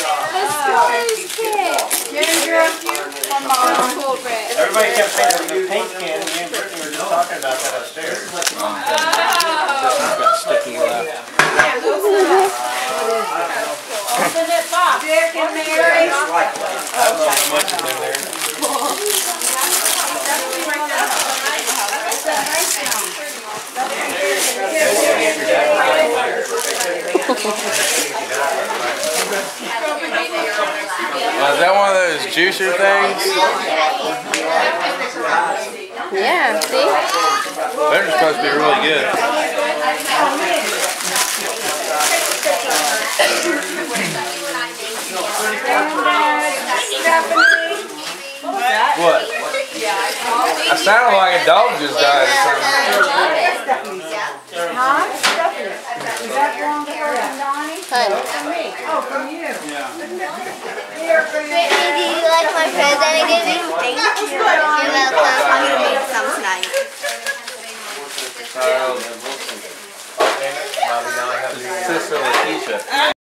Everybody kept saying it was a paint can, and me and Brittany were just talking about that upstairs. Just got sticky left. Open it, Bob. Dick and Mary. I don't know how much is in there. Is that one of those juicer things? Yeah, see? They're supposed to be really good. What? I sounded like a dog just died or something. Huh? Stephanie. Is that one from Donnie? From me. Oh, from you. Yeah. Brittany, do you like my present I gave you? Thank you. You're welcome. I'm going to make some tonight. Sister Lakeisha.